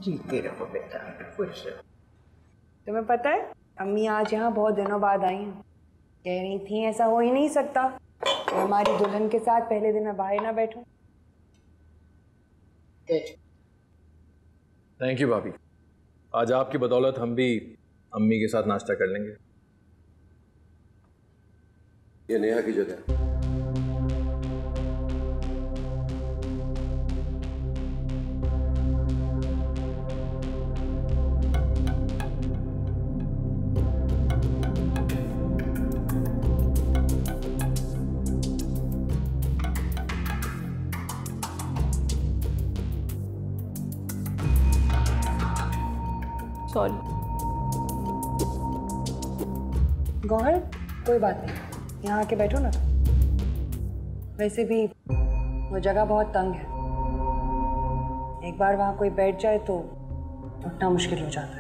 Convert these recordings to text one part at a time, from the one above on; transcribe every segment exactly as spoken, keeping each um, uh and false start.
जीते रहो बेटा, खुश रहो। तुम्हें पता है अम्मी आज यहाँ बहुत दिनों बाद आई हैं। कह रही थी ऐसा हो ही नहीं सकता कि हमारी दुल्हन के साथ पहले दिन मैं बाहर ना बैठूं। थैंक यू भाभी, आज आपकी बदौलत हम भी अम्मी के साथ नाश्ता कर लेंगे। ये नेहा की जगह। सॉरी गौहर, कोई बात नहीं, यहाँ आके बैठो ना। वैसे भी वो जगह बहुत तंग है, एक बार वहाँ कोई बैठ जाए तो उठना मुश्किल हो जाता है।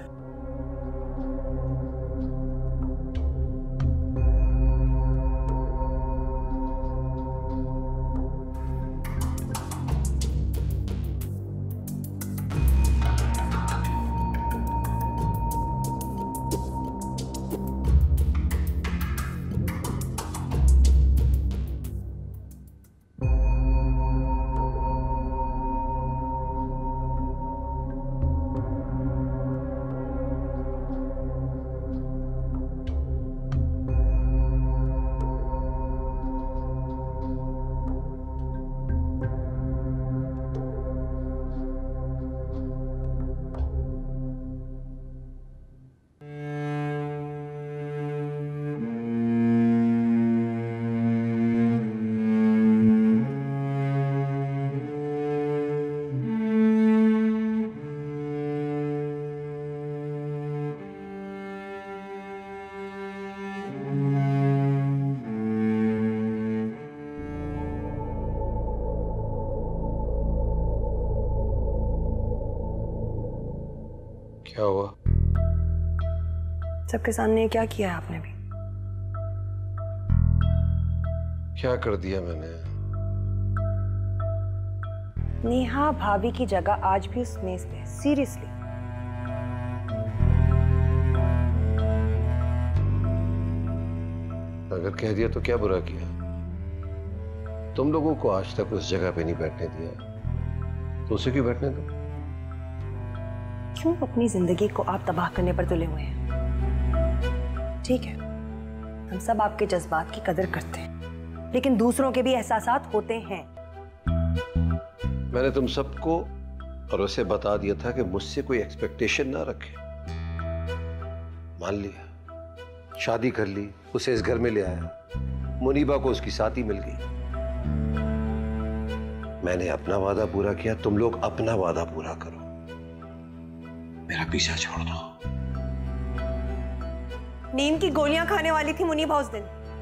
क्या हुआ? सबके सामने क्या किया है आपने भी? क्या कर दिया मैंने? नेहा भाभी की जगह आज भी उस मेज पे, सीरियसली। अगर कह दिया तो क्या बुरा किया? तुम लोगों को आज तक उस जगह पे नहीं बैठने दिया, तो उसे क्यों बैठने दो? क्यों अपनी जिंदगी को आप तबाह करने पर तुले हुए हैं? ठीक है, हम सब आपके जज्बात की कदर करते हैं, लेकिन दूसरों के भी एहसासात होते हैं। मैंने तुम सबको और उसे बता दिया था कि मुझसे कोई एक्सपेक्टेशन ना रखे। मान लिया, शादी कर ली, उसे इस घर में ले आया, मुनीबा को उसकी साथी मिल गई। मैंने अपना वादा पूरा किया, तुम लोग अपना वादा पूरा करो, मेरा पीछा छोड़ दो। नींद की गोलियां खाने वाली थी मुनीबा उस दिन।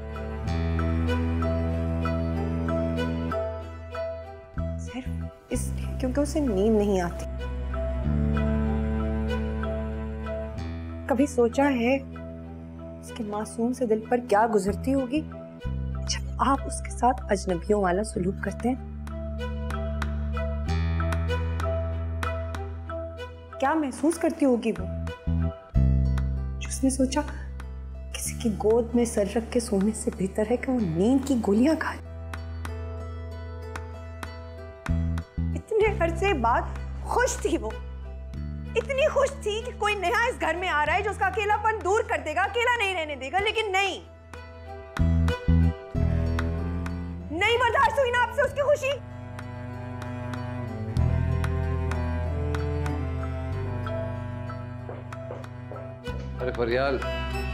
सिर्फ इसलिए क्योंकि उसे नींद नहीं आती। कभी सोचा है उसके मासूम से दिल पर क्या गुजरती होगी जब आप उसके साथ अजनबियों वाला सलूक करते हैं? क्या महसूस करती होगी वो जिसने सोचा किसी की गोद में सर रख के सोने से बेहतर है कि वो नींद की गोलियां खाए। इतने अरसे बाद खुश थी वो, इतनी खुश थी कि कोई नया इस घर में आ रहा है जो उसका अकेलापन दूर कर देगा, अकेला नहीं रहने देगा। लेकिन नहीं, नहीं बर्दाश्त हुई ना आपसे उसकी खुशी। अरे फरियाल,